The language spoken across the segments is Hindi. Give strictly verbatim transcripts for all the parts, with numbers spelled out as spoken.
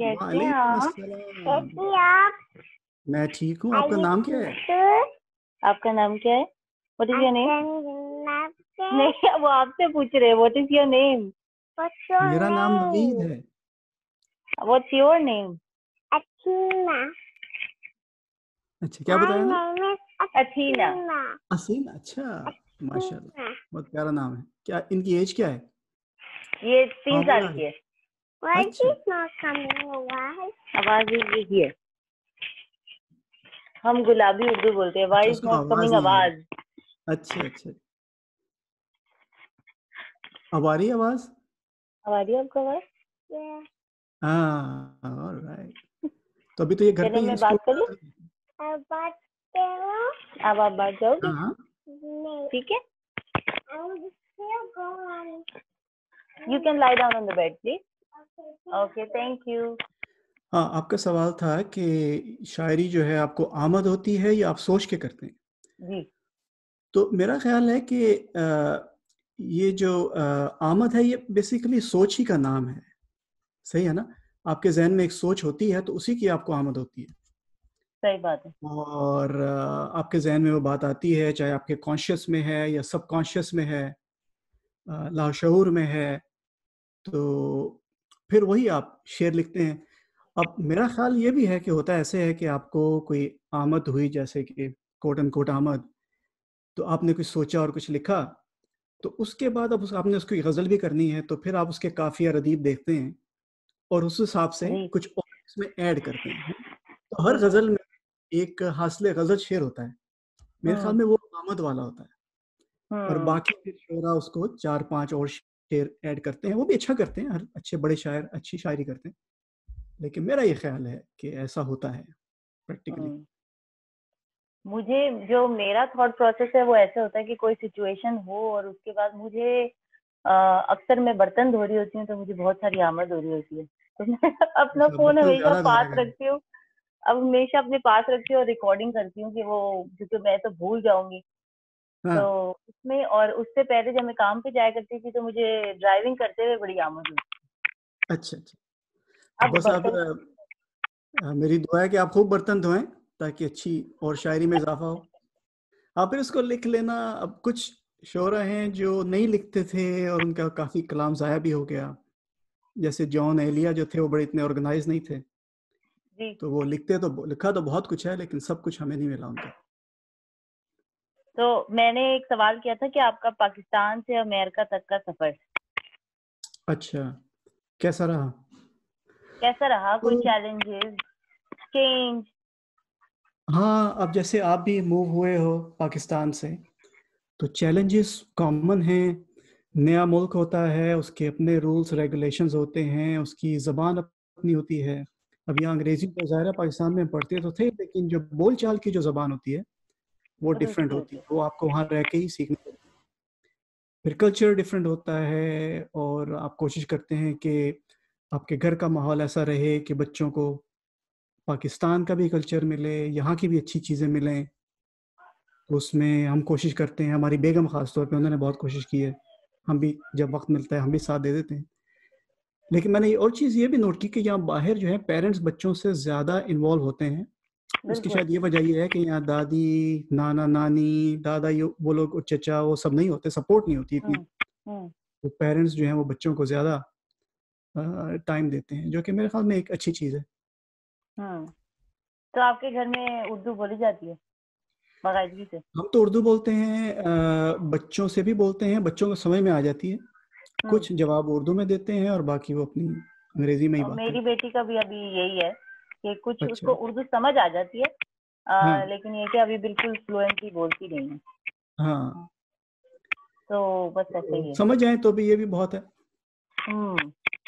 कैसे हैं वालेकुम आप? अस्सलाम। कैसी आप? मैं ठीक हूँ, आपका आइए नाम क्या है? पूछो। आपका नाम क्या है? What is your name? आपका नहीं, वो आपसे पूछ रहे हैं व्हाट इज योर नेम? मेरा नाम नवीद है। What's your name? अथीना। अच्छा, क्या बताया ना? अथीना। असीम, अच्छा, माशाल्लाह, बहुत प्यारा नाम है। क्या इनकी एज क्या है? ये तीन हाँ साल बोला है। की है। अच्छा आवाज दीजिए है। हम गुलाबी उर्दू बोलते हैं। अच्छा, वाई इज उसको नॉट आवाज कमिंग नहीं आ रही। आवाज। अच्छा अच्छा, अब आ रही है आवाज? अब आ रही है आपको आवाज? हाँ, ऑलराइट। तो अभी तो ये घर पे चलिए ही है, मैं स्कूल बात कर में लूं। आता है? अब बात करो। अब आप बात जाओगे? हाँ हाँ। ठीक है। You can lie down on the bed, please. Okay, thank you. हाँ, आपका सवाल था कि शायरी जो है आपको आमद होती है या आप सोच के करते हैं? जी। तो मेरा ख्याल है कि अ, ये जो अ, आमद है ये बेसिकली सोच ही का नाम है, सही है ना? आपके ज़हन में एक सोच होती है तो उसी की आपको आमद होती है। सही बात है। और अ, आपके ज़हन में वो बात आती है, चाहे आपके कॉन्शियस में है या सबकॉन्शियस में है, अ, लाशऊर में है, तो फिर वही आप शेर लिखते हैं। अब मेरा ख्याल ये भी है कि होता ऐसे है कि आपको कोई आमद हुई, जैसे कि कोट अनकोट आमद, तो आपने कुछ सोचा और कुछ लिखा, तो उसके बाद अब उस आपने उसकी गज़ल भी करनी है, तो फिर आप उसके काफ़िया रदीफ देखते हैं और उस हिसाब से जी कुछ और इसमें ऐड करते हैं। तो हर बिल्कुल। गज़ल में एक हासिल गज़ल शेर होता है। मेरे ख्याल हम्म में वो आमद वाला होता है और हम्म बाकी फिर शुरा उसको चार पाँच और शेर ऐड करते हैं। वो भी अच्छा करते हैं, हर अच्छे बड़े शायर अच्छी शायरी करते हैं। लेकिन मेरा ये ख़्याल है कि ऐसा होता है प्रैक्टिकली। हम्म मुझे जो मेरा थॉट प्रोसेस है वो ऐसे होता है कि कोई सिचुएशन हो और उसके बाद मुझे अ, अक्सर मैं बर्तन धो रही होती हूँ तो मुझे बहुत सारी आमद हो रही होती है तो मैं अपना अच्छा, फोन बर्तन हमेशा ज़्यादा पास धोया करें। रखती हूँ। अब हमेशा अपने पास रखती हूँ और रिकॉर्डिंग करती हूँ कि वो, क्योंकि मैं तो भूल जाऊंगी। हाँ, तो उसमें, और उससे पहले जब मैं काम पे जाया करती थी तो मुझे ड्राइविंग करते हुए बड़ी आमद हुई। अच्छा, अच्छा। तो अब बस अब बर्तन। अ, मेरी दुआ है कि आप खूब बर्तन धोएँ ताकि अच्छी और शायरी में इज़ाफ़ा हो। आप फिर उसको लिख लेना। अब कुछ शोरा हैं जो नहीं लिखते थे और उनका काफ़ी कलाम ज़ाया भी हो गया। जैसे जॉन एलिया जो थे वो बड़े इतने ऑर्गेनाइज़ नहीं थे। जी। तो वो लिखते तो लिखा तो बहुत कुछ है, लेकिन सब कुछ हमें नहीं मिला उनका। तो मैंने एक सवाल किया था कि आपका पाकिस्तान से अमेरिका तक का सफर अच्छा, कैसा रहा? कैसा रहा? तो कोई चैलेंजेस, चेंज? हाँ, अब जैसे आप भी मूव हुए हो पाकिस्तान से, तो चैलेंजेस कॉमन हैं। नया मुल्क होता है, उसके अपने रूल्स रेगुलेशंस होते हैं, उसकी ज़बान अपनी होती है। अब यहाँ अंग्रेज़ी तो ज़ाहिर है पाकिस्तान में पढ़ते तो थे, लेकिन जो बोल चाल की जो ज़बान होती है वो वो डिफरेंट दूसरी होती होती है, है। वो आपको वहाँ रह के ही सीखनी पड़ती है। फिर कल्चर डिफरेंट होता है और आप कोशिश करते हैं कि आपके घर का माहौल ऐसा रहे कि बच्चों को पाकिस्तान का भी कल्चर मिले, यहाँ की भी अच्छी चीज़ें मिलें। तो उसमें हम कोशिश करते हैं, हमारी बेगम ख़ास तौर पे उन्होंने बहुत कोशिश की है। हम भी जब वक़्त मिलता है हम भी साथ दे देते हैं। लेकिन मैंने ये और चीज़ ये भी नोट की कि यहाँ बाहर जो है पेरेंट्स बच्चों से ज़्यादा इन्वॉल्व होते हैं। उसकी बिल्कुल। शायद ये वजह ये है कि यहाँ दादी, नाना-नानी, दादा, ये वो लोग, चचा, वो सब नहीं होते, सपोर्ट नहीं होती इतनी। हम्म हम्म तो पेरेंट्स जो हैं वो बच्चों को ज़्यादा अ, टाइम देते हैं, जो कि मेरे ख़्याल में एक अच्छी चीज़ है। हम्म तो आपके घर में उर्दू बोली जाती है बाकायदगी से? हम तो उर्दू बोलते हैं, अ, बच्चों से भी बोलते हैं, बच्चों को समझ में आ जाती है। हम्म कुछ जवाब उर्दू में देते हैं और बाकी वो अपनी अंग्रेज़ी में ही और बात मेरी करते बेटी का भी अभी यही है कि कुछ हैं। अच्छा, उसको उर्दू समझ आ जाती है, हाँ, आ, लेकिन ये कि अभी बिल्कुल फ्लुएंटली बोलती नहीं है। हाँ। तो बस ऐसे तो ही है। समझ आए तो भी ये भी बहुत है। हम्म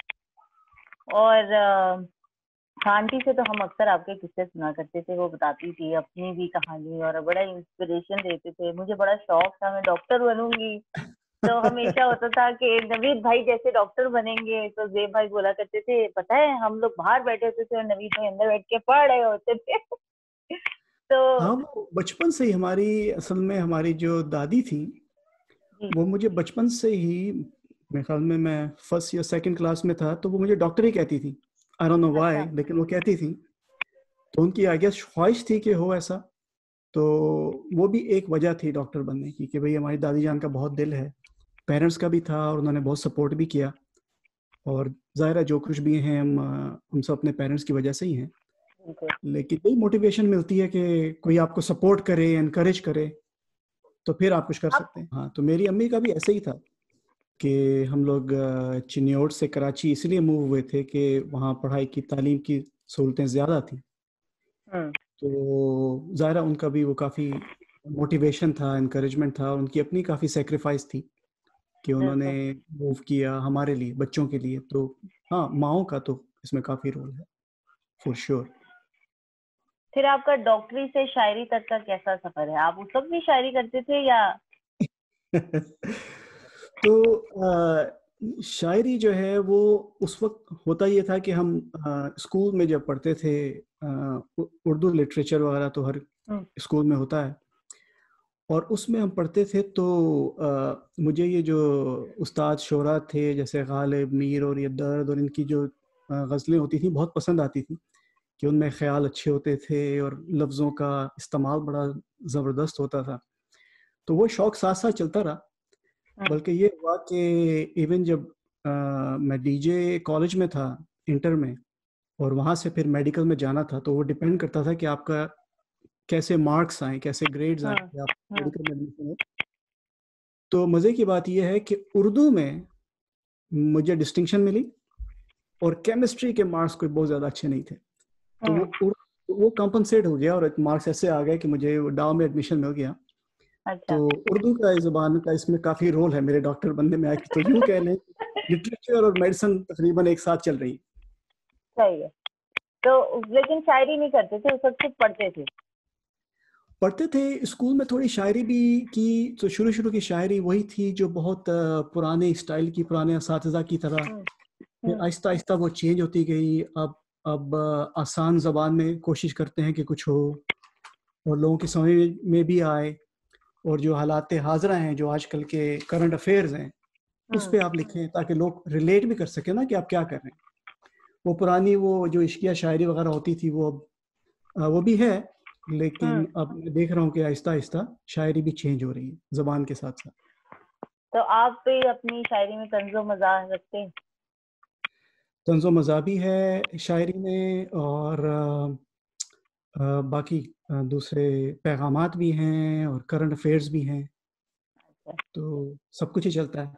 और अ, आंटी से तो हम अक्सर आपके किस्से सुना करते थे, वो बताती थी अपनी भी कहानी और बड़ा इंस्पिरेशन देते थे। मुझे बड़ा शौक था मैं डॉक्टर बनूंगी, तो हमेशा होता था कि नवीद भाई जैसे डॉक्टर बनेंगे। तो जेब भाई बोला करते थे, पता है हम लोग बाहर बैठे होते थे और नवीद भाई अंदर बैठ के पढ़ रहे होते थे। तो हाँ, वो बचपन से ही हमारी, असल में हमारी जो दादी थी, जी। वो मुझे बचपन से ही, मेरे ख्याल में मैं फर्स्ट या सेकंड क्लास में था तो वो मुझे डॉक्टर ही कहती थी। आई डोंट नो व्हाई, अच्छा। लेकिन वो कहती थी। तो उनकी आई गेस ख्वाहिश थी कि हो ऐसा। तो वो भी एक वजह थी डॉक्टर बनने की कि भाई हमारी दादी जान का बहुत दिल है, पेरेंट्स का भी था और उन्होंने बहुत सपोर्ट भी किया। और ज़ाहिर है जो कुछ भी हैं हम अ, हम सब अपने पेरेंट्स की वजह से ही हैं। बिल्कुल। लेकिन वही मोटिवेशन मिलती है कि कोई आपको सपोर्ट करे, एनकरेज करे, तो फिर आप कुछ कर आप सकते हैं। हाँ, तो मेरी अम्मी का भी ऐसे ही था कि हम लोग अ, चिन्योट से कराची इसलिए मूव हुए थे कि वहाँ पढ़ाई की, तालीम की सहूलतें ज़्यादा थी। हम्म। तो ज़ाहिर है उनका भी वो काफ़ी मोटिवेशन था, एनकरेजमेंट था, उनकी अपनी काफ़ी सेक्रीफाइस थी कि उन्होंने बिल्कुल। मूव किया हमारे लिए, बच्चों के लिए। तो हाँ, माँओं का तो इसमें काफ़ी रोल है, फॉर श्योर। फिर आपका डॉक्टरी से शायरी तक का कैसा सफर है? आप उस वक्त भी शायरी करते थे या? तो अ, शायरी जो है वो उस वक्त होता ये था कि हम अ, स्कूल में जब पढ़ते थे, अ, उ- उर्दू लिटरेचर वगैरह तो हर हम्म। स्कूल में होता है। और उसमें हम पढ़ते थे तो अ, मुझे ये जो उस्ताद शोरा थे जैसे गालिब, मीर और ये दर्द और इनकी जो अ, गज़लें होती थी बहुत पसंद आती थी कि उनमें ख्याल अच्छे होते थे और लफ्ज़ों का इस्तेमाल बड़ा ज़बरदस्त होता था। तो वो शौक़ साथ साथ चलता रहा। हम्म। बल्कि ये हुआ कि इवन जब अ, मैं डीजे कॉलेज में था, इंटर में, और वहाँ से फिर मेडिकल में जाना था, तो वो डिपेंड करता था कि आपका कैसे मार्क्स आए, कैसे ग्रेड्स आए हम्म। कि आप हम्म। मेडिकल में एडमिशन हो। तो मज़े की बात ये है कि उर्दू में मुझे डिस्टिंक्शन मिली और केमिस्ट्री के मार्क्स कोई बहुत ज़्यादा अच्छे नहीं थे। तो वो हम्म। उर वो कॉम्पेंसेट हो गया और मार्क्स ऐसे आ गए कि मुझे वो डाउ में एडमिशन मिल गया। तो अच्छा। उर्दू का, इस ज़ुबान का इसमें काफ़ी रोल है मेरे डॉक्टर बनने में। आके तो यूँ कह लें लिटरेचर और मेडिसिन तकरीबन एक साथ चल रही है। सही है। तो लेकिन शायरी नहीं करते थे, उस वक्त सिर्फ पढ़ते थे? पढ़ते थे, स्कूल में थोड़ी शायरी भी की। तो शुरू शुरू की शायरी वही थी जो बहुत अ, पुराने स्टाइल की, पुराने असातिज़ा की तरह। हम्म। फिर हम्म। आहिस्ता आहिस्ता वो चेंज होती गई। अब अब अ, आसान ज़बान में कोशिश करते हैं कि कुछ हो और लोगों की समझ में भी आए। और जो हालात हाज़िरा हैं, जो आजकल के करंट अफेयर्स हैं, उस हम्म। पे आप लिखें ताकि लोग रिलेट भी कर सकें ना कि आप क्या कर रहे हैं। वो पुरानी वो जो इश्किया शायरी वगैरह होती थी वो अब अ, वो भी है, लेकिन हम्म। अब मैं देख रहा हूँ कि आहिस्ता-आहिस्ता शायरी भी चेंज हो रही है ज़बान के साथ-साथ। तो आप भी अपनी शायरी में तंज़ो मज़ाह रखते हैं? तंज़ो मज़ाह भी है शायरी में और अ, अ, बाकी अ, दूसरे पैगामात भी हैं और करंट अफेयर्स भी हैं, अच्छा। तो सब कुछ ही चलता है।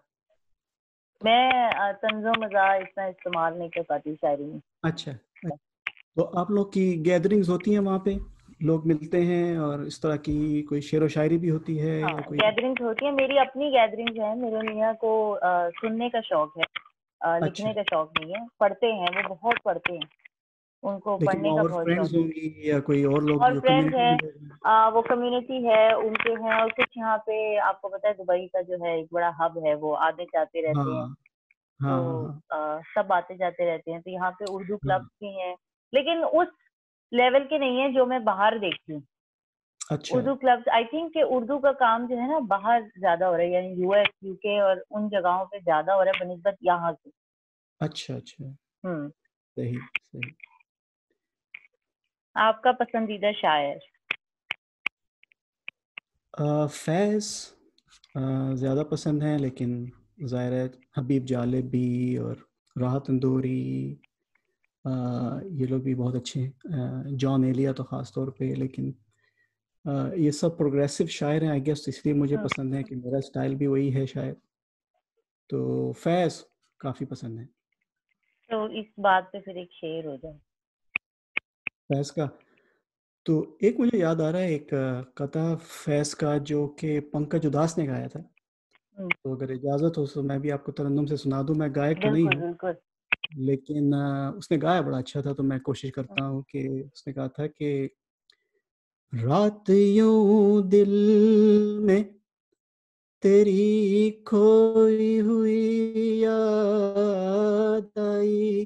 मैं अ, तंज़ो मज़ाह इतना इस्तेमाल नहीं कर पाती शायरी में। अच्छा, अ, तो आप लोग की गैदरिंग्स होती हैं वहाँ पे? लोग मिलते हैं और इस तरह की कोई शेरो शायरी भी होती है हाँ, या कोई? गैदरिंग्स होती है, मेरी अपनी गैदरिंग्स है। मेरे मियाँ को अ, सुनने का शौक है, अ, अच्छा, लिखने का शौक नहीं है। पढ़ते हैं, वो बहुत पढ़ते हैं, उनको लेकिन पढ़ने वहाँ का और बहुत फ्रेंड्स शौक है। होंगी या कोई और लोग और जो फ्रेंड्स कम्युनिटी हैं, के लोग हैं? अ, वो कम्युनिटी है, उनके हैं। और कुछ यहाँ पे आपको पता है दुबई का जो है एक बड़ा हब है, वो आते जाते रहते हैं। हाँ, हाँ, हाँ, तो हाँ, अ, सब आते जाते रहते हैं, तो यहाँ पे उर्दू क्लब्स हाँ। भी हैं, लेकिन उस लेवल के नहीं है जो मैं बाहर देखती हूँ। अच्छा, उर्दू क्लब्स, आई थिंक कि उर्दू का काम जो है ना बाहर ज्यादा हो रहा है, यानी यूएस, यूके और उन जगहों पे ज्यादा हो रहा है बनिस्बत यहाँ के। अच्छा, अच्छा। हम्म। सही, सही। आपका पसंदीदा शायर? अ, फैज़ अ, ज़्यादा पसंद है, लेकिन ज़ाहिर है हबीब जालिब भी और राहत इंदौरी, अ, ये लोग भी बहुत अच्छे हैं। अ, जॉन एलिया तो ख़ास तौर पे। लेकिन अ, ये सब प्रोग्रेसिव शायर हैं आई गेस, इसलिए मुझे हम्म। पसंद है कि मेरा स्टाइल भी वही है शायद। तो फैज़ काफ़ी पसंद है। तो इस बात पे फिर एक शेर हो जाए। फैज़ का तो एक मुझे याद आ रहा है, एक अ, कता फैज़ का जो कि पंकज उदास ने गाया था। हम्म। तो अगर इजाज़त हो तो मैं भी आपको तरन्नुम से सुना दूँ। मैं गायक तो नहीं बिल्कुल हूँ, बिल्कुल। लेकिन अ, उसने गाया बड़ा अच्छा था, तो मैं कोशिश करता हूँ कि उसने कहा था कि रात यूँ दिल में तेरी खोई हुई याद आई,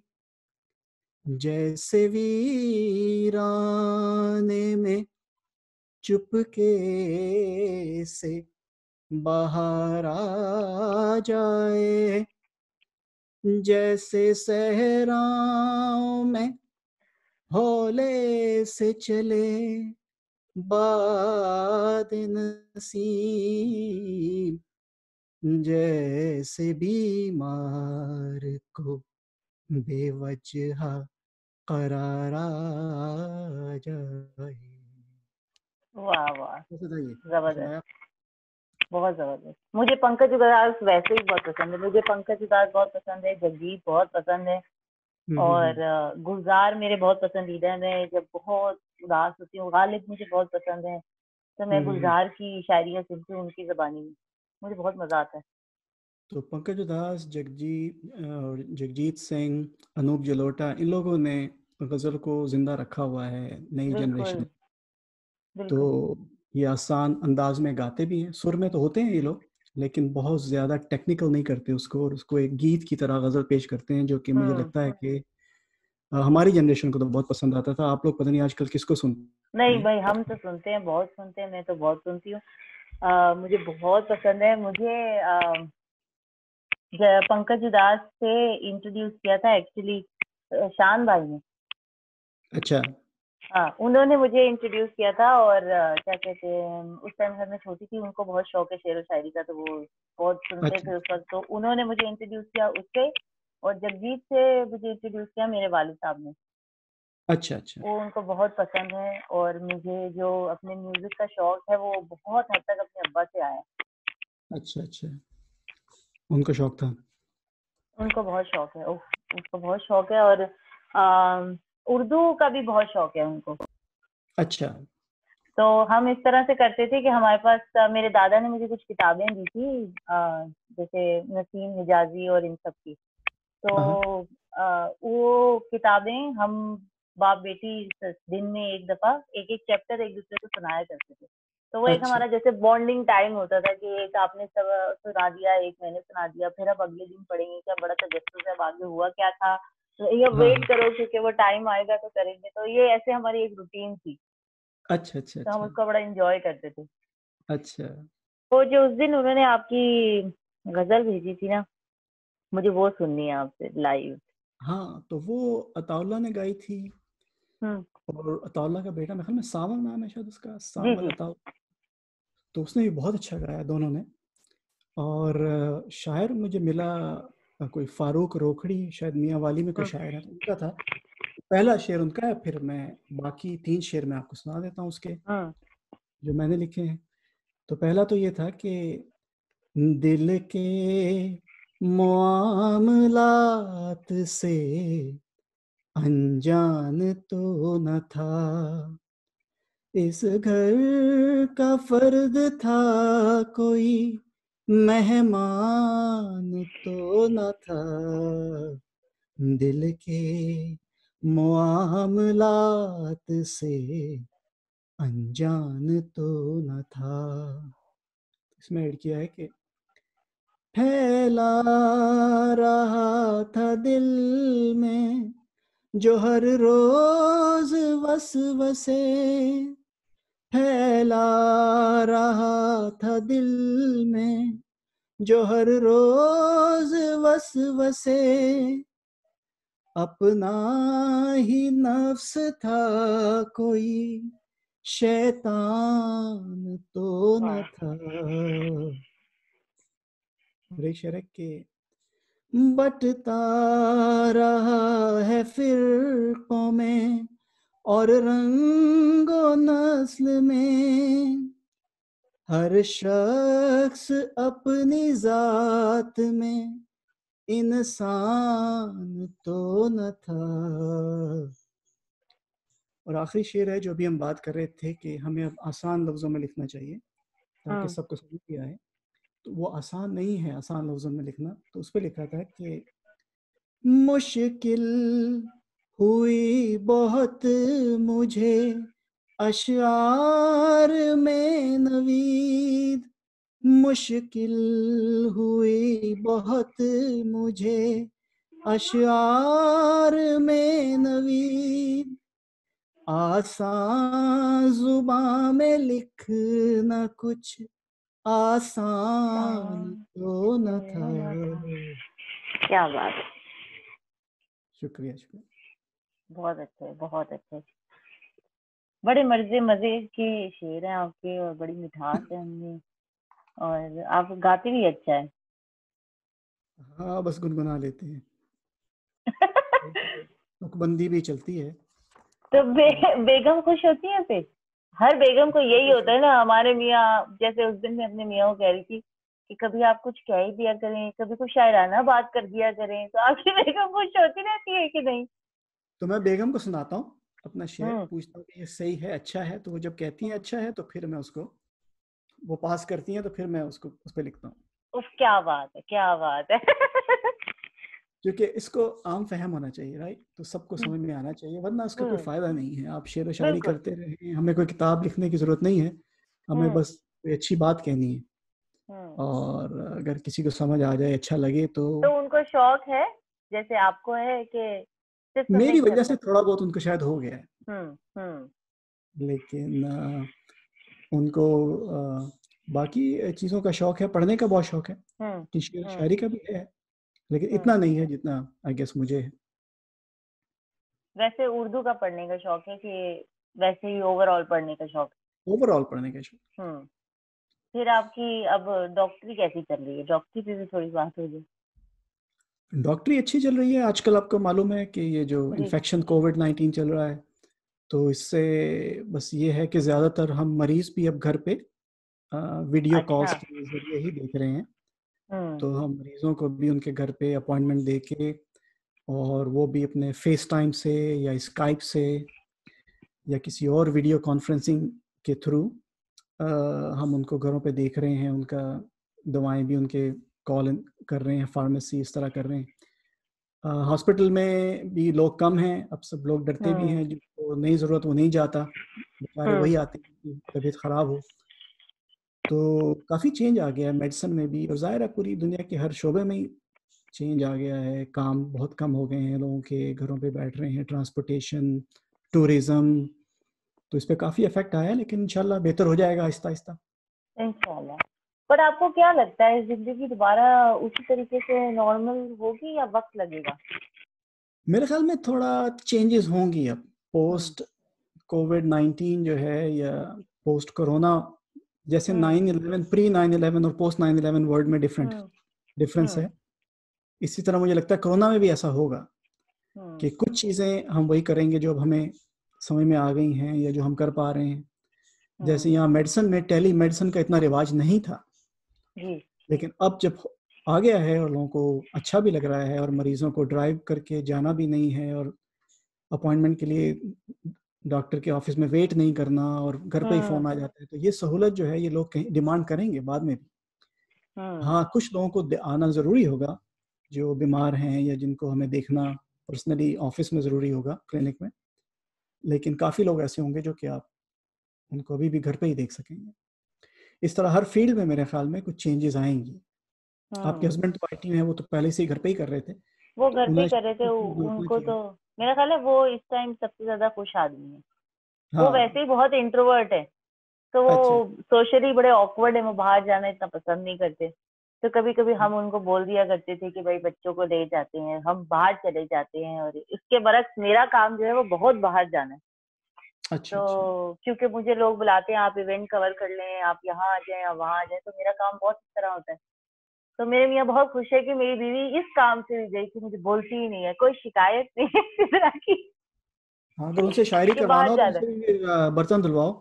जैसे वीराने में चुपके से बाहर आ जाए। जैसे सहराओं में हौले से चले बाद नसीम, जैसे बीमार को बेवजह करार आ जाए। वाह वाह, कैसा था ये? पसंद जबरदस्त, आया? बहुत जबरदस्त। मुझे पंकज उधास वैसे ही बहुत पसंद है, मुझे पंकज उधास बहुत पसंद है, जगजीत बहुत पसंद है। हम्म हम्म और हम्म अ, गुलजार मेरे बहुत पसंदीदा है, जब बहुत उदास होती हूँ। गालिब मुझे बहुत पसंद है, तो मैं हम्म, हम्म, हम्म। गुलजार की शायरियाँ सुनती हूँ उनकी ज़बानी में, मुझे बहुत मज़ा आता है। तो पंकज उधास, जगजीत और जगजीत सिंह, अनूप जलोटा, इन लोगों ने गज़ल को ज़िंदा रखा हुआ है, नई जनरेशन। बिल्कुल, बिल्कुल। तो ये आसान अंदाज में गाते भी हैं, सुर में तो होते हैं ये लोग, लेकिन बहुत ज़्यादा टेक्निकल नहीं करते उसको, और उसको एक गीत की तरह गज़ल पेश करते हैं, जो कि मुझे हुँ। लगता है कि अ, हमारी जनरेशन को तो बहुत पसंद आता था। आप लोग पता नहीं आजकल किसको सुनते नहीं हैं। भाई, हम तो सुनते हैं, बहुत सुनते हैं, मैं तो बहुत सुनती हूँ। अ, मुझे बहुत पसंद है। मुझे अ, ज पंकज उधास से इंट्रोड्यूस किया था एक्चुअली अ, शान भाई ने। अच्छा। हाँ, उन्होंने मुझे इंट्रोड्यूस किया था। और अ, क्या कहते हैं, उस टाइम घर में छोटी थी, उनको बहुत शौक है शेर व शायरी का, तो वो बहुत सुनते अच्छा थे उस वक़्त, तो उन्होंने मुझे इंट्रोड्यूस किया उससे। और जगजीत से मुझे इंट्रोड्यूस किया मेरे वालिद साहब ने। अच्छा अच्छा वो उनको बहुत पसंद है, और मुझे जो अपने म्यूज़िक का शौक है, वो बहुत हद तक अपने अब्बा से आया है। अच्छा अच्छा, उनको शौक था। उनको बहुत शौक है, उफ, उनको बहुत शौक है। और अ, उर्दू का भी बहुत शौक है उनको। अच्छा। तो हम इस तरह से करते थे कि हमारे पास अ, मेरे दादा ने मुझे कुछ किताबें दी थी, अ, जैसे नसीम हिजाजी और इन सब की। हाँ तो अ, वो किताबें हम बाप बेटी स- दिन में एक दफा एक एक चैप्टर एक दूसरे को सुनाया करते थे। तो वो एक अच्छा हमारा जैसे बॉन्डिंग टाइम होता था कि एक आपने सब सुना दिया, एक मैंने सुना दिया, फिर अब अगले दिन पढ़ेंगे, क्या बड़ा तजस्सुस है, अब आगे हुआ क्या था, तो ये हाँ वेट हाँ। करो क्योंकि वो टाइम आएगा तो करेंगे। तो ये ऐसे हमारी एक रूटीन थी, अच्छा अच्छा तो हम अच्छा उसको बड़ा इंजॉय करते थे। अच्छा। तो जो उस दिन उन्होंने आपकी गजल भेजी थी ना, मुझे वो सुननी है आपसे लाइव। हाँ, तो वो अताउल्ला ने गाई थी, हम्म। और अताउल्ला का बेटा, मेरे ख्याल में सावन नाम है शायद उसका, जी सावन जी। अताउल। तो उसने भी बहुत अच्छा गाया, दोनों ने। और अ, शायर मुझे मिला अ, कोई फारूक रोखड़ी, शायद मियाँ वाली में कोई हम्म। शायर है, तो उनका था। पहला शेर उनका है, फिर मैं बाकी तीन शेर मैं आपको सुना देता हूँ उसके, हम्म। जो मैंने लिखे हैं। तो पहला तो ये था कि दिल के मामलात से अनजान तो न था, इस घर का फर्द था कोई, मेहमान तो न था, दिल के मामलात से अनजान तो न था। इसमें ऐड किया है कि फैला रहा था दिल में जो हर रोज वसवसे, फैला रहा था दिल में जो हर रोज वसवसे, अपना ही नफ्स था कोई, शैतान तो न वाह। था। और एक शेर है कि बटता रहा है फिरकों में और रंगो नस्ल में, हर शख्स अपनी जात में इंसान तो न था। और आखिरी शेर है जो भी हम बात कर रहे थे कि हमें अब आसान लफ्ज़ों में लिखना चाहिए ताकि हम्म। सबको समझ भी आए। तो वो आसान नहीं है आसान लफ्ज़ों में लिखना, तो उस पर लिखा था कि मुश्किल हुई बहुत मुझे अशआर में नवीद, मुश्किल हुई बहुत मुझे अशआर में नवीद, आसान जुबां में लिखना कुछ आसान शान तो तो न था। न था। क्या बात है, शुक्रिया शुक्रिया। बहुत अच्छे, बहुत अच्छे। बड़े मजे मजे के शेर हैं आपके और बड़ी मिठास है उनमें, और आप गाते भी अच्छा है। हाँ बस गुनगुना लेते हैं, नोटबंदी भी चलती है। तो बे, और बेगम खुश होती है फिर? हर बेगम को यही खुश होता है ना। हमारे मियाँ, जैसे उस दिन मैं अपने मियाँ को कह रही थी कि कभी आप कुछ कह ही दिया करें, कभी कुछ शायराना बात कर दिया करें, तो आपकी बेगम खुश होती रहती है कि नहीं? तो मैं बेगम को सुनाता हूँ अपना शेर, हम्म। पूछता हूँ कि ये सही है, अच्छा है, तो वो जब कहती है हम्म। अच्छा है तो फिर मैं उसको, वो पास करती हैं तो फिर मैं उसको उस पर लिखता हूँ। उफ, क्या बात है, क्या बात है। क्योंकि इसको आम फहम होना चाहिए, राइट, तो सबको हम्म। समझ में आना चाहिए, वरना उसका कोई हम्म, फ़ायदा नहीं है। आप शेर व शायरी बिल्कुल। करते रहें, हमें कोई किताब लिखने की ज़रूरत नहीं है, हमें हम्म। बस कोई अच्छी बात कहनी है। हम्म। और अगर किसी को समझ आ जाए, अच्छा लगे, तो तो उनको शौक है जैसे आपको है कि सिर्फ सुनने मेरी की वजह खत से है? थोड़ा बहुत उनको शायद हो गया है। हम्म। हम्म। लेकिन अ, उनको अ, बाकी चीज़ों का शौक है, पढ़ने का बहुत शौक है, हम्म। कि शेर हम्म। शायरी का भी है, लेकिन हम्म। इतना नहीं है जितना आई गेस मुझे है। वैसे उर्दू का पढ़ने का शौक है कि वैसे ही ओवरऑल पढ़ने का शौक ओवरऑल पढ़ने का शौक। है? हम्म। फिर आपकी अब डॉक्टरी कैसी चल रही है? डॉक्टरी पे भी थोड़ी बात हो जाए। डॉक्टरी अच्छी चल रही है। आजकल आपको मालूम है कि ये जो जी। इन्फेक्शन कोविड नाइन्टीन चल रहा है, तो इससे बस ये है कि ज़्यादातर हम मरीज़ भी अब घर पे वीडियो अच्छा। कॉल्स के ज़रिए ही देख रहे हैं। हम्म। तो हम मरीज़ों को भी उनके घर पे अपॉइंटमेंट दे के, और वो भी अपने फेस टाइम से या स्काइप से या किसी और वीडियो कॉन्फ्रेंसिंग के थ्रू हम उनको घरों पे देख रहे हैं, उनका दवाएं भी उनके कॉल कर रहे हैं, फार्मेसी इस तरह कर रहे हैं। हॉस्पिटल में भी लोग कम हैं, अब सब लोग डरते भी हम्म। हैं, जिनको नहीं ज़रूरत वो नहीं जाता, बेचारे हम्म। वही आते हैं कि तबीयत ख़राब हो। तो काफ़ी चेंज आ गया है मेडिसिन में भी, और ज़ाहिर है पूरी दुनिया के हर शोबे में ही चेंज आ गया है। काम बहुत कम हो गए हैं, लोगों के घरों पे बैठ रहे हैं, ट्रांसपोर्टेशन, टूरिज़्म, तो इस पे काफ़ी इफ़ेक्ट आया है, लेकिन इंशाल्लाह बेहतर हो जाएगा आहिस्ता आहिस्ता। इंशाल्लाह। पर आपको क्या लगता है जिंदगी दोबारा उसी तरीके से नॉर्मल होगी या वक्त लगेगा? मेरे ख्याल में थोड़ा चेंजेस होंगी अब, हम्म। पोस्ट कोविड नाइन्टीन जो है, या पोस्ट कोरोना, जैसे हम्म। Nine eleven, pre nine eleven और पोस्ट नाइन इलेवन वर्ल्ड में डिफरेंट हम्म। डिफरेंस हम्म। है, इसी तरह मुझे लगता है कोरोना में भी ऐसा होगा हम्म। कि कुछ चीज़ें हम वही करेंगे जो अब हमें समझ में आ गई हैं या जो हम कर पा रहे हैं। जैसे हम्म। यहाँ मेडिसिन में टेली मेडिसिन का इतना रिवाज नहीं था, जी। लेकिन अब जब आ गया है और लोगों को अच्छा भी लग रहा है, और मरीजों को ड्राइव करके जाना भी नहीं है, और अपॉइंटमेंट के लिए डॉक्टर के ऑफिस में वेट नहीं करना, और घर पे ही हम्म। फ़ोन आ जाता है, तो ये सहूलत जो है ये लोग कहीं डिमांड करेंगे बाद में भी। हम्म। हाँ, कुछ लोगों को आना ज़रूरी होगा जो बीमार हैं या जिनको हमें देखना पर्सनली ऑफिस में ज़रूरी होगा, क्लिनिक में, लेकिन काफ़ी लोग ऐसे होंगे जो कि आप उनको अभी भी घर पे ही देख सकेंगे। इस तरह हर फील्ड में मेरे ख्याल में कुछ चेंजेस आएंगी। आपके हम्म। हस्बैंड तो आई टी में है, वो तो पहले से ही घर पे ही कर रहे थे, वो तो घर पे ही उन्हें कर रहे थे। शायद उ- जरूरत ना उनको तो चाहिए। मेरा ख्याल है वो इस टाइम सबसे ज्यादा खुश आदमी है। वो हाँ। वैसे ही बहुत इंट्रोवर्ट है, तो वो अच्छा। सोशली बड़े ऑकवर्ड है, वो बाहर जाना इतना पसंद नहीं करते। तो कभी कभी हम उनको बोल दिया करते थे कि भाई बच्चों को ले जाते हैं, हम बाहर चले जाते हैं, और इसके बरक्स मेरा काम जो है वो बहुत बाहर जाना है। अच्छा अच्छा। तो क्योंकि मुझे लोग बुलाते हैं, आप इवेंट कवर कर लें, आप यहाँ आ जाएं या वहाँ आ जाएं, तो मेरा काम बहुत इस तरह होता है। तो मेरे मियाँ बहुत खुश है कि मेरी बीवी इस काम से भी गई कि मुझे बोलती ही नहीं है, कोई शिकायत नहीं है इस तरह की हाँ, अगर उनसे शायरी कि करवाना बाहर हो तो ज्यादा है। उनसे भी अ, बर्तन धुलवाओ।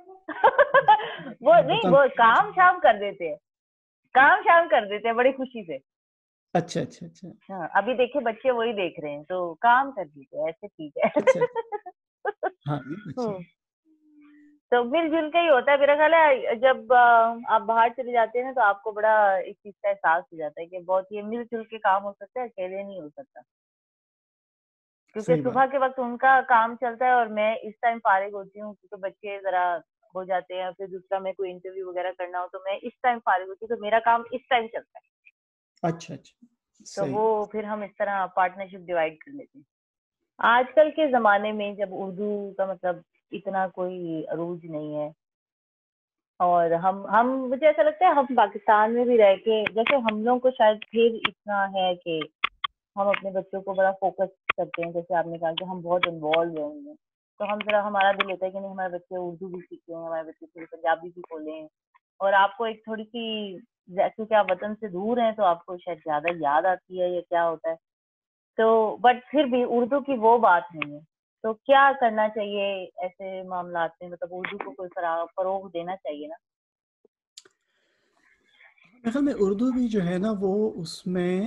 वो नहीं, बर्तन। वो काम शाम कर देते हैं, काम शाम कर देते हैं बड़ी खुशी से। अच्छा अच्छा अच्छा हाँ, अभी देखिए बच्चे वही देख रहे हैं, तो काम कर दीजिए, ऐसे ठीक है। अच्छा। हाँ, ये तो अच्छा हम्म। है। तो मिलजुल के ही होता है मेरा ख्याल है। जब अ, आप बाहर चले जाते हैं ना, तो आपको बड़ा इस चीज का एहसास हो जाता है कि बहुत ये मिलजुल के काम हो सकता है, अकेले नहीं हो सकता। क्योंकि सही सुबह बात। के वक्त उनका काम चलता है और मैं इस टाइम फारिग होती हूँ, क्योंकि बच्चे जरा हो जाते हैं, फिर दूसरा मैं कोई इंटरव्यू वगैरह करना हो तो मैं इस टाइम फारिग होती हूँ, तो मेरा काम इस टाइम चलता है। अच्छा अच्छा। तो सही। वो फिर हम इस तरह पार्टनरशिप डिवाइड कर लेते हैं। आजकल के ज़माने में जब उर्दू का मतलब इतना कोई अरूज नहीं है, और हम हम मुझे ऐसा लगता है हम पाकिस्तान में भी रह के, जैसे हम लोग को शायद फिर इतना है कि हम अपने बच्चों को बड़ा फोकस करते हैं, जैसे आपने कहा कि हम बहुत इन्वॉल्व रहेंगे, तो हम जरा हमारा दिल होता है कि नहीं हमारे बच्चे उर्दू भी सीखें, हमारे बच्चे थोड़ी पंजाबी भी बोलें। और आपको एक थोड़ी सी, क्योंकि आप वतन से दूर हैं तो आपको शायद ज्यादा याद आती है या क्या होता है, तो बट फिर भी उर्दू की वो बात नहीं है। तो क्या करना चाहिए ऐसे मामलात में, मतलब उर्दू को कोई फरा- फरोग देना चाहिए ना? मेरे ख्याल में उर्दू भी जो है ना वो उसमें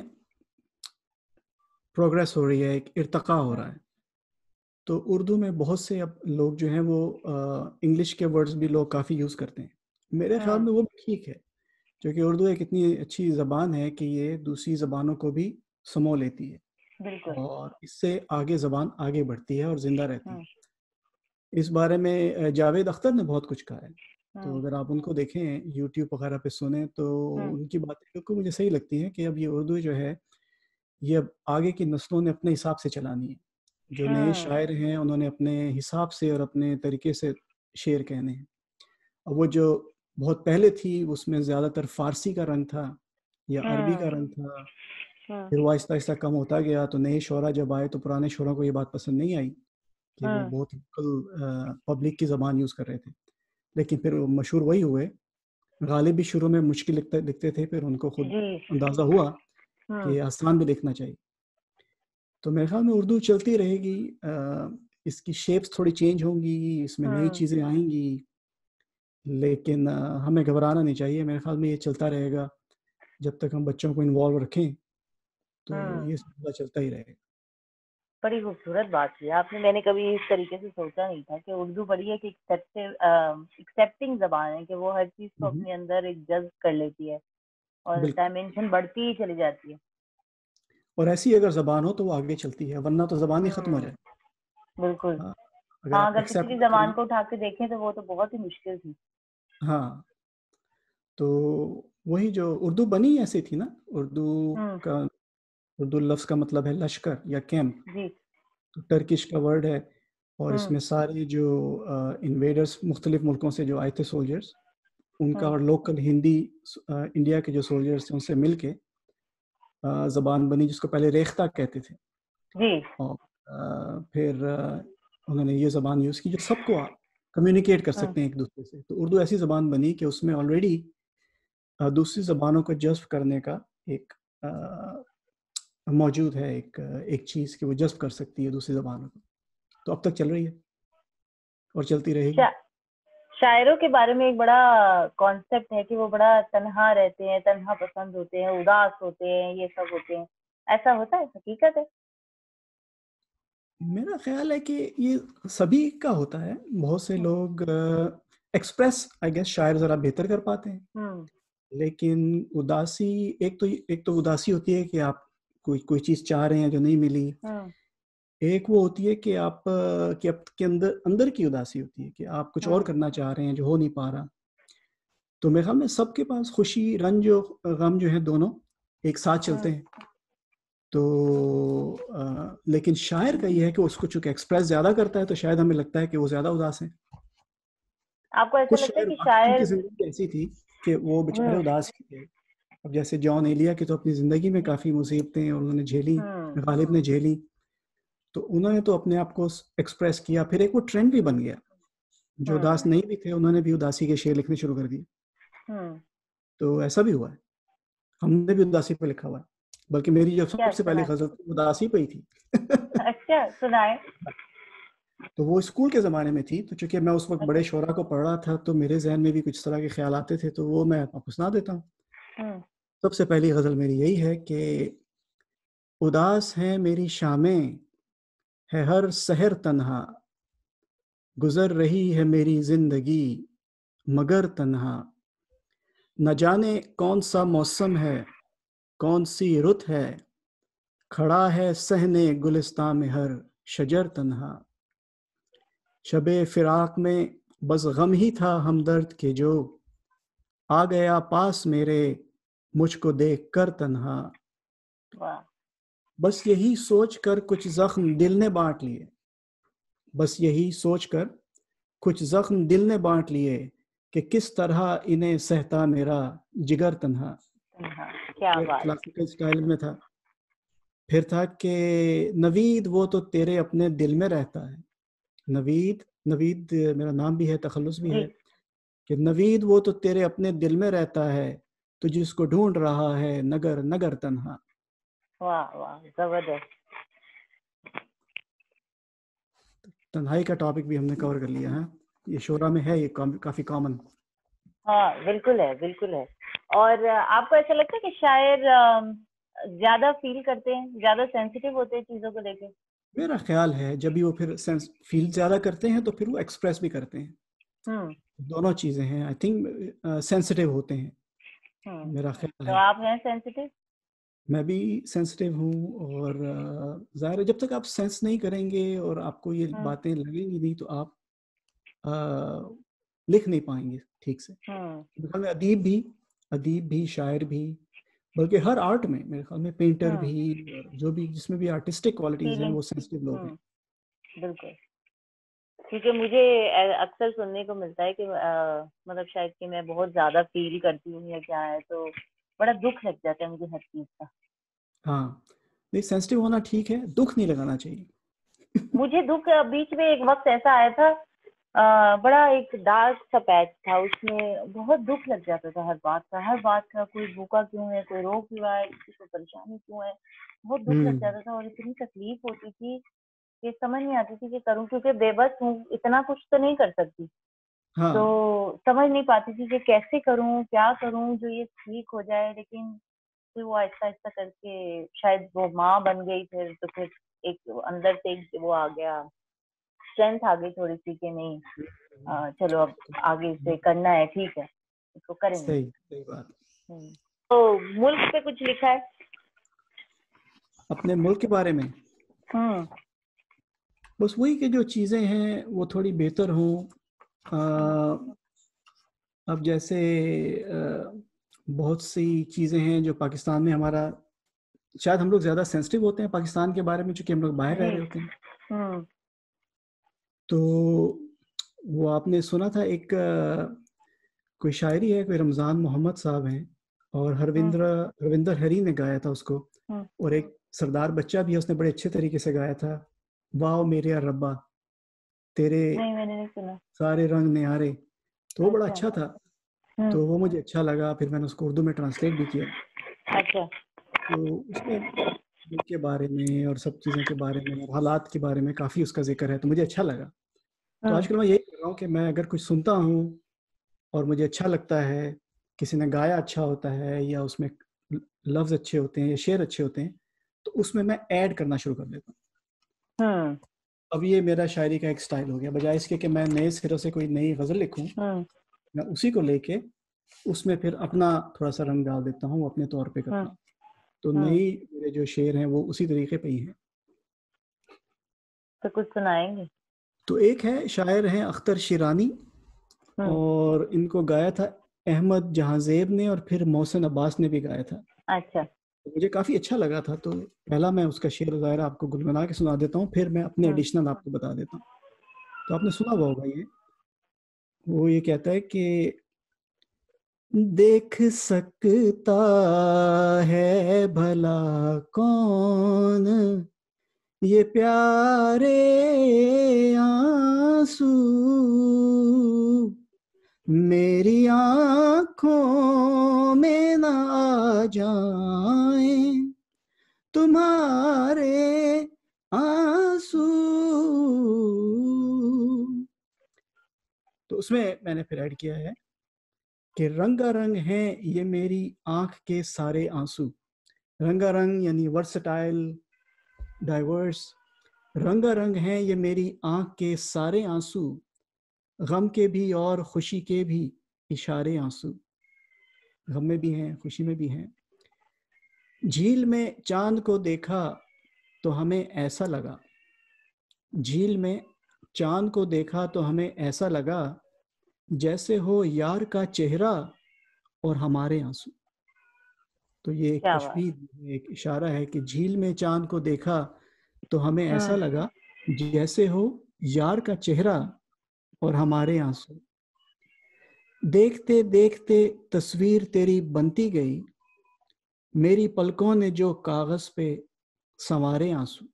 प्रोग्रेस हो रही है, एक इर्तका हो रहा हम्म। है। तो उर्दू में बहुत से अब लोग जो हैं वो इंग्लिश के वर्ड्स भी लोग काफ़ी यूज़ करते हैं। मेरे ख्याल हम्म। में वो भी ठीक है, क्योंकि उर्दू एक इतनी अच्छी ज़बान है कि ये दूसरी ज़बानों को भी समो लेती है बिल्कुल। और इससे आगे ज़बान आगे बढ़ती है और ज़िंदा रहती है। हम्म। इस बारे में अ, जावेद अख्तर ने बहुत कुछ कहा है। तो हम्म। अगर आप उनको देखें, यूट्यूब वगैरह पे सुने, तो हम्म। उनकी बातें बिल्कुल मुझे सही लगती हैं कि अब ये उर्दू जो है, ये अब आगे की नस्लों ने अपने हिसाब से चलानी है। जो नए हम्म। शायर हैं, उन्होंने अपने हिसाब से और अपने तरीके से शेर कहने हैं। और वो जो बहुत पहले थी, उसमें ज़्यादातर फ़ारसी का रंग था या अरबी का हम्म। रंग था। हम्म। फिर वो आहिस्ता-आहिस्ता कम होता गया, तो नए शोरा जब आए, तो पुराने शोरा को ये बात पसंद नहीं आई कि वो हम्म। बहुत लोकल अ, पब्लिक की ज़बान यूज़ कर रहे थे। लेकिन फिर वो मशहूर वही हुए। गालिब भी शुरू में मुश्किल लिखते लिखते थे, फिर उनको खुद जी। अंदाज़ा हुआ हम्म। कि आसान भी लिखना चाहिए। तो मेरे ख्याल में उर्दू चलती रहेगी। अ, इसकी शेप्स थोड़ी चेंज होंगी, इसमें नई हम्म। चीज़ें आएँगी, लेकिन अ, हमें घबराना नहीं चाहिए। मेरे ख्याल में ये चलता रहेगा, जब तक हम बच्चों को इन्वॉल्व रखें, तो हम्म। ये सिलसिला चलता ही रहेगा। बड़ी खूबसूरत बात की आपने, मैंने कभी इस तरीके से सोचा नहीं था कि उर्दू बड़ी एक एक्सेप्टिव एक्सेप्टिंग जबान है, कि वो हर चीज को हुँ, हुँ। अपने अंदर एक जज्ब कर लेती है और बिल्कुल। डायमेंशन बढ़ती ही चली जाती है। और ऐसी अगर ज़बान हो तो वो आगे चलती है, वरना तो ज़बान ही खत्म हो हम्म। जाए। बिल्कुल। हाँ, अगर हाँ, आप अगर एक्सेप्ट पिछली ना जबान करें। को उठा के देखें तो वो तो बहुत ही मुश्किल थी। हाँ, तो वही जो उर्दू बनी ऐसी थी ना, उर्दू हम्म। का उर्दू लफ्ज़ का मतलब है लश्कर या कैंप। जी। तो टर्किश का वर्ड है और हम्म। इसमें सारे जो अ, इन्वेडर्स मुख्तलिफ मुल्कों से जो आए थे सोल्जर्स, उनका हम्म। और लोकल हिंदी अ, इंडिया के जो सोल्जर्स थे उनसे मिलके अ, ज़बान बनी, जिसको पहले रेख्ता कहते थे। जी। और अ, फिर अ, उन्होंने ये ज़बान यूज़ की जो सबको कम्युनिकेट कर हम्म। सकते हैं एक दूसरे से। तो उर्दू ऐसी ज़बान बनी कि उसमें ऑलरेडी अ, दूसरी ज़बानों को जज़्ब करने का एक अ, मौजूद है, एक एक चीज़ कि वो जज़्ब कर सकती है दूसरी ज़बानों को। तो अब तक चल रही है और चलती रहेगी। शा, शायरों के बारे में एक बड़ा कॉन्सेप्ट है कि वो बड़ा तन्हा रहते हैं, तन्हा पसंद होते हैं, उदास होते हैं, ये सब होते हैं। ऐसा होता है, हकीकत है? मेरा ख़्याल है कि ये सभी का होता है। बहुत से हम्म। लोग अ, एक्सप्रेस आई गेस शायर ज़रा बेहतर कर पाते हैं। हम्म। लेकिन उदासी, एक तो एक तो उदासी होती है कि आप कोई कोई चीज़ चाह रहे हैं जो नहीं मिली। हम्म। एक वो होती है कि आप अ, कि आपके अंदर अंदर की उदासी होती है कि आप कुछ और हम्म। करना चाह रहे हैं जो हो नहीं पा रहा। तो मेरे ख़्याल में सबके पास खुशी, रंज और गम जो है दोनों एक साथ चलते हम्म। हैं। तो अ, लेकिन शायर का ये है कि उसको चूँकि एक्सप्रेस ज़्यादा करता है, तो शायद हमें लगता है कि वो ज़्यादा उदास है। आपको ऐसा कुछ लगता है शायर कि वाक़ई उनकी शायर। ज़िंदगी ऐसी थी कि वो बेचारे हम्म। उदास ही थे। अब जैसे जॉन एलिया की तो अपनी ज़िंदगी में काफ़ी मुसीबतें उन्होंने झेली, हम्म। गालिब ने झेली, तो उन्होंने तो अपने आप को स एक्सप्रेस किया, फिर एक वो ट्रेंड भी बन गया। जो हम्म। उदास नहीं भी थे, उन्होंने भी उदासी के शेर लिखने शुरू कर दिए। हम्म। तो ऐसा भी हुआ है। हमने भी उदासी पे लिखा हुआ है, बल्कि मेरी जो क्या सबसे पहली सुना? ग़ज़ल थी, उदासी पे ही थी। अच्छा, सुनाए। तो वो स्कूल के ज़माने में थी, तो चूँकि मैं उस वक़्त बड़े अच्छा। शोरा को पढ़ रहा था, तो मेरे ज़हन में भी कुछ इस तरह के ख़्याल आते थे, तो वो मैं आपको सुना देता हूँ। हम्म। सबसे पहली ग़ज़ल मेरी यही है कि उदास हैं मेरी शामें, है हर सहर तन्हा, गुज़र रही है मेरी ज़िंदगी मगर तन्हा। न जाने कौन-सा मौसम है, कौन-सी रुत है, खड़ा है सहने गुलिस्तां में हर शजर तन्हा। शबे फ़िराक में बस गम ही था हमदर्द के जो, आ गया पास मेरे मुझको देख कर तन्हा। वाह। बस यही सोच कर कुछ ज़ख्म दिल ने बाँट लिए, बस यही सोच कर कुछ ज़ख्म दिल ने बाँट लिए कि किस तरह इन्हें सहता मेरा जिगर तन्हा। हाँ, क्या ये बात। क्लासिकल स्टाइल में था। फिर था कि नवीद वो तो तेरे अपने दिल में रहता है। नवीद, नवीद मेरा नाम भी है, तखल्लुस भी जी। है कि नवीद वो तो तेरे अपने दिल में रहता है, तो जिसको ढूंढ रहा है नगर नगर तन्हा। वाह वाह, जबरदस्त। तन्हाई का टॉपिक भी हमने कवर कर लिया है, ये शोरा में है, ये काफी कॉमन। हाँ बिल्कुल है, बिल्कुल है। और अ, आपको ऐसा लगता है कि शायर अम, ज्यादा फील करते हैं, ज्यादा सेंसिटिव होते हैं चीजों को लेके? मेरा ख्याल है जब भी वो फिर सेंस फील ज्यादा करते हैं तो फिर वो एक्सप्रेस भी करते हैं। हम्म। दोनों चीजें हैं, आई थिंक सेंसिटिव होते हैं, हम्म। मेरा ख्याल तो है। आप हैं सेंसिटिव? मैं भी सेंसिटिव हूँ, और अ, जाहिर है जब तक आप सेंस नहीं करेंगे और आपको ये हम्म। बातें लगेंगी नहीं, तो आप अ, लिख नहीं पाएंगे ठीक से। हम्म। मेरे ख्याल में अदीब भी अदीब भी शायर भी, बल्कि हर आर्ट में मेरे ख्याल में पेंटर हम्म। भी, और जो भी जिसमें भी आर्टिस्टिक क्वालिटीज हैं फीलिंग। वो सेंसिटिव लोग हैं। हम्म। बिल्कुल। क्योंकि मुझे अ, अक्सर सुनने को मिलता है कि अ, मतलब शायद कि मैं बहुत ज्यादा फील करती हूँ या क्या है, तो बड़ा दुख लग जाता है मुझे हर चीज का। हाँ, नहीं सेंसिटिव होना ठीक है, दुख नहीं लगाना चाहिए। मुझे दुख अ, बीच में एक वक्त ऐसा आया था, अ, बड़ा एक डार्क सा पैच था, उसमें बहुत दुख लग जाता था हर बात का, हर बात का, कोई भूखा क्यों है, कोई रो क्यों रहा है, किसी को परेशानी क्यों है, बहुत दुख लग हम्म। जाता था। और इतनी तकलीफ होती थी कि समझ नहीं आती थी कि करूँ, क्योंकि बेबस हूँ, इतना कुछ तो नहीं कर सकती। तो हाँ, समझ नहीं पाती थी कि कैसे करूँ, क्या करूँ जो ये ठीक हो जाए। लेकिन फिर वो आहिस्ता आहिस्ता करके शायद वो माँ बन गई, फिर तो फिर एक अंदर से एक वो आ गया, स्ट्रेंथ आ गई थोड़ी सी कि नहीं, अ, चलो अब आगे इसे करना है, ठीक है, इसको करेंगे। सही सही बात। हम्म। तो मुल्क पे कुछ लिखा है? अपने मुल्क के बारे में हम्म। बस वही कि जो चीज़ें हैं वो थोड़ी बेहतर हों। हम्म। अ, अब जैसे अ, बहुत सी चीज़ें हैं जो पाकिस्तान में हमारा, शायद हम लोग ज़्यादा सेंसिटिव होते हैं पाकिस्तान के बारे में चूँकि हम लोग बाहर रह जी। रहे होते हैं। हम्म। तो वो आपने सुना था एक अ, कोई शायरी है, कोई रमज़ान मोहम्मद साहब हैं, और हम्म। हरविंद्र हरविंदर हरी ने गाया था उसको, हम्म। और एक सरदार बच्चा भी है, उसने बड़े अच्छे तरीके से गाया था। वाह मेरे यार रब्बा, तेरे नहीं, मैंने नहीं सुना। सारे रंग न्यारे। तो वो बड़ा अच्छा। अच्छा था, हम्म। तो वो मुझे अच्छा लगा, फिर मैंने उसको उर्दू में ट्रांसलेट भी किया। अच्छा। तो उसमें मुल्क के बारे में और सब चीज़ों के बारे में और हालात के बारे में काफ़ी उसका जिक्र है, तो मुझे अच्छा लगा। तो हम्म। आजकल मैं यही कर रहा हूँ कि मैं अगर कुछ सुनता हूँ और मुझे अच्छा लगता है, किसी ने गाया अच्छा होता है, या उसमें लफ्ज़ अच्छे होते हैं या शेर अच्छे होते हैं, तो उसमें मैं ऐड करना शुरू कर देता हूँ। हम्म। अब ये मेरा शायरी का एक स्टाइल हो गया, बजाय इसके कि मैं नए सिरे से कोई नई गज़ल लिखूँ, हम्म। मैं उसी को लेके उसमें फिर अपना थोड़ा सा रंग डाल देता हूँ, अपने तौर पे करता हम्म। हूँ। तो हम्म। नई मेरे जो शेर हैं वो उसी तरीके पे ही हैं। तो कुछ सुनाएंगे? तो एक है, शायर हैं अख्तर शिरानी, हम्म। और इनको गाया था अहमद जहांजेब ने, और फिर मोहसिन अब्बास ने भी गाया था। अच्छा। तो मुझे काफ़ी अच्छा लगा था, तो पहला मैं उसका शेर ज़ाहिर आपको गुनगुना के सुना देता हूँ, फिर मैं अपने हम्म। एडिशनल आपको बता देता हूँ। तो आपने सुना हुआ होगा ये, वो ये कहता है कि देख सकता है भला कौन ये प्यारे आंसू, मेरी आंखों में ना आ जाएं तुम्हारे आंसू। तो उसमें मैंने फिर ऐड किया है कि रंगारंग है ये मेरी आंख के सारे आंसू। रंगारंग यानी वर्सटाइल, डाइवर्स। रंगारंग है ये मेरी आंख के सारे आंसू, गम के भी और खुशी के भी इशारे आंसू। गम में भी हैं, खुशी में भी हैं। झील में चांद को देखा तो हमें ऐसा लगा, झील में चांद को देखा तो हमें ऐसा लगा जैसे हो यार का चेहरा और हमारे आंसू। तो ये एक क्या बात। तशबीह, एक इशारा है कि झील में चांद को देखा तो हमें ऐसा हम्म। लगा जैसे हो यार का चेहरा और हमारे आंसू। देखते देखते तस्वीर तेरी बनती गई, मेरी पलकों ने जो कागज पे संवारे आंसू।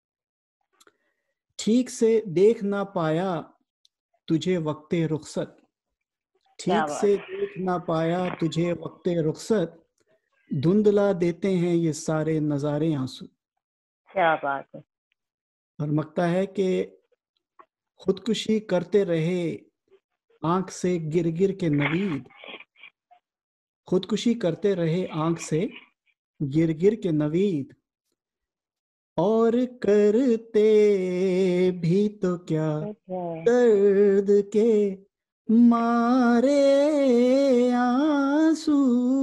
ठीक से देख ना पाया तुझे वक्ते रुखसत, क्या ठीक बात से है, देख ना पाया तुझे वक्ते रुखसत, धुंधला देते हैं ये सारे नजारे आंसू। क्या बात है। और मकता है कि खुदकुशी करते रहे आंख से गिर गिर के नवीद, खुदकुशी करते रहे आंख से गिर गिर के नवीद, और करते भी तो क्या तो क्या दर्द के मारे आंसू।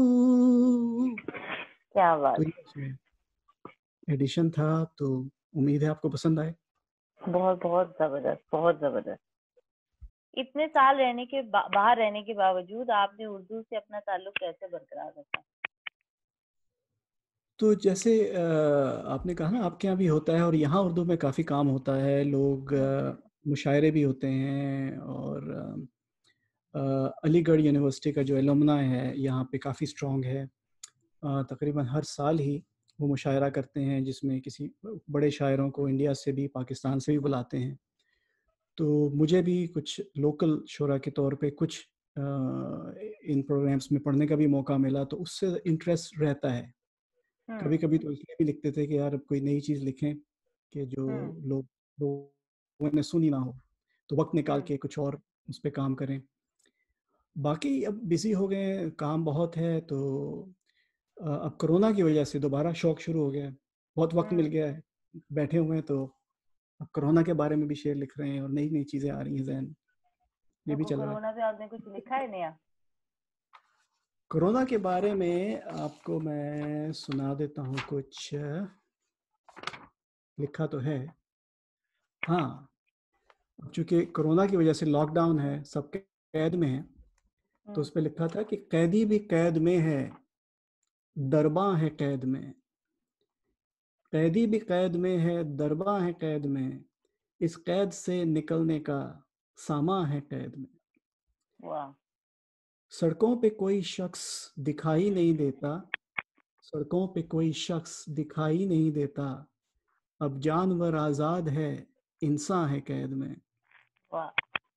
क्या बात। तो ये एडिशन था, तो उम्मीद है आपको पसंद आए। बहुत बहुत जबरदस्त, बहुत जबरदस्त। इतने साल रहने के बा, बाहर रहने के बावजूद आपने उर्दू से अपना ताल्लुक कैसे बरकरार रखा? तो जैसे अ, आपने कहा ना आपके यहाँ भी होता है, और यहाँ उर्दू में काफ़ी काम होता है, लोग हम्म, अ, मुशायरे भी होते हैं, और अ, अ, अलीगढ़ यूनिवर्सिटी का जो एलुमना है यहाँ पे काफ़ी स्ट्रॉन्ग है। अ, तकरीबन हर साल ही वो मुशायरा करते हैं, जिसमें किसी बड़े शायरों को इंडिया से भी पाकिस्तान से भी बुलाते हैं। तो मुझे भी कुछ लोकल शोरा के तौर पे कुछ अ, इन प्रोग्राम्स में पढ़ने का भी मौका मिला, तो उससे इंटरेस्ट रहता है। हम्म, कभी कभी तो इसलिए भी लिखते थे कि यार अब कोई नई चीज़ लिखें कि जो हम्म, लोग लोगों ने सुनी ना हो, तो वक्त निकाल हम्म, के कुछ और उस पर काम करें। बाकी अब बिजी हो गए हैं, काम बहुत है, तो अ, अब कोरोना की वजह से दोबारा शौक शुरू हो गया है, बहुत वक्त मिल हम्म। गया है, बैठे हुए हैं, तो अब कोरोना के बारे में भी शेर लिख रहे हैं, और नई नई चीज़ें आ रही हैं जहन, ये तो भी को- चल रहा है। कोरोना पे आपने कुछ लिखा है नया? कोरोना के बारे में आपको मैं सुना देता हूँ कुछ, लिखा तो है। हाँ, अब चूंकि कोरोना की वजह से लॉकडाउन है, सब कैद में है, तो हम्म, उस पर लिखा था कि कैदी भी कैद में है, दरबा है कैद में, कैदी भी कैद में है, दरबा है कैद में, इस कैद से निकलने का सामा है कैद में। वाह। सड़कों पे कोई शख्स दिखाई नहीं देता, सड़कों पे कोई शख्स दिखाई नहीं देता, अब जानवर आज़ाद है, इंसान है कैद में। वाह।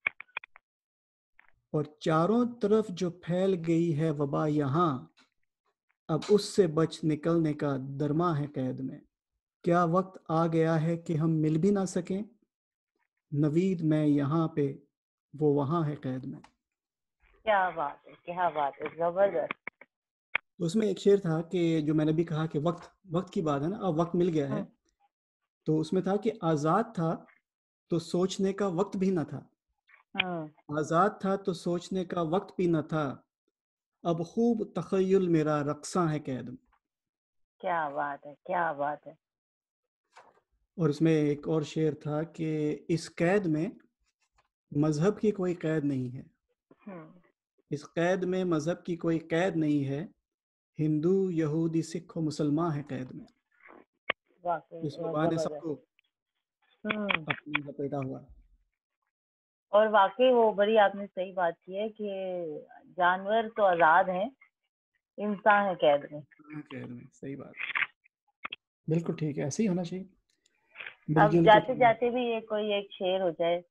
और चारों तरफ जो फैल गई है वबा यहाँ, अब उससे बच निकलने का दरमा है कैद में। क्या वक्त आ गया है कि हम मिल भी ना सकें, नवीद मैं यहाँ पे, वो वहाँ है कैद में। क्या बात है, क्या बात है, जबरदस्त। तो उसमें एक शेर था कि जो मैंने भी कहा कि वक्त वक्त की बात है ना, अब वक्त मिल गया है, हम्म, तो उसमें था कि आज़ाद था तो सोचने का वक्त भी न था, हम्म। आज़ाद था तो सोचने का वक्त भी न था, अब खूब तखय्युल मेरा रक्सा है कैद में। क्या बात है, क्या बात है। और उसमें एक और शेर था कि इस कैद में मजहब की कोई कैद नहीं है, हम्म। इस कैद में मजहब की कोई कैद नहीं है, हिंदू यहूदी सिख और मुसलमान है कैद में। वाकई इस बहुत वबा ने जबरदस्त। सबको हम्म। अपने लपेटा हुआ। और वाकई वो बड़ी आपने सही बात की है कि जानवर तो आजाद हैं, इंसान है कैद में। हाँ, कैद में, सही बात, बिल्कुल ठीक है, ऐसे ही होना चाहिए, अब मिलजुल के जाते चलना। जाते भी ये कोई एक शेर हो जाए।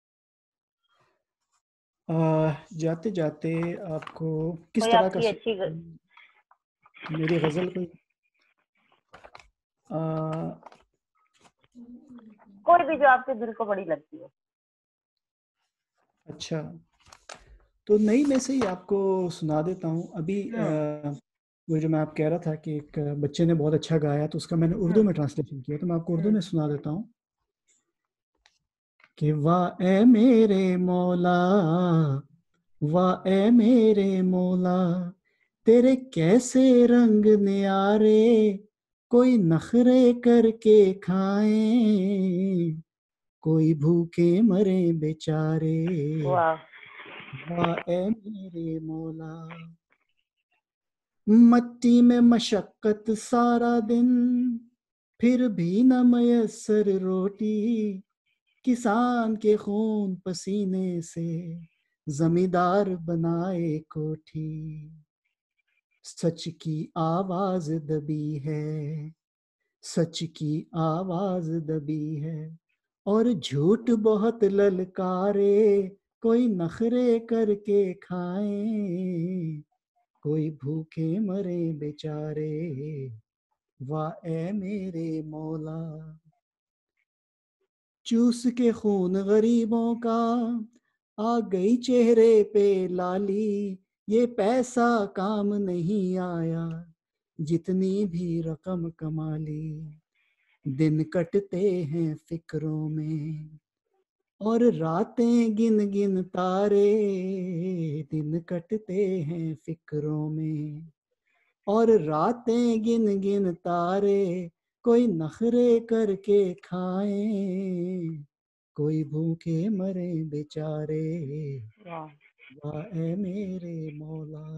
आ, जाते जाते आपको किस कोई तरह का आपकी अच्छी ग... सुन- मेरी गजल कोई आ, कोई भी जो आपके दिल को बड़ी लगती हो। अच्छा, तो नई में से ही आपको सुना देता हूँ अभी। हम्म, आ, वो जो मैं आप कह रहा था कि एक बच्चे ने बहुत अच्छा गाया, तो उसका मैंने उर्दू हम्म, में ट्रांसलेशन किया, तो मैं आपको उर्दू हम्म। में सुना देता हूँ कि वाह ए मेरे मौला, वाह ए मेरे मौला, तेरे कैसे रंग न्यारे, कोई नखरे करके खाए, कोई भूखे मरे बेचारे। वाह। वाह ए मेरे मौला, मट्टी में मशक्कत सारा दिन, फिर भी न मयसर रोटी, किसान के खून पसीने से जमींदार बनाए कोठी, सच की आवाज दबी है, सच की आवाज दबी है और झूठ बहुत ललकारे, कोई नखरे करके खाए, कोई भूखे मरे बेचारे, वाह ए मेरे मौला। चूस के खून गरीबों का आ गई चेहरे पे लाली, ये पैसा काम नहीं आया, जितनी भी रकम कमा ली। दिन कटते हैं फिक्रों में और रातें गिन गिन तारे, दिन कटते हैं फिक्रों में और रातें गिन गिन तारे, कोई नखरे करके खाएं, कोई भूखे मरे बेचारे, वाह। वाह ए मेरे मौला।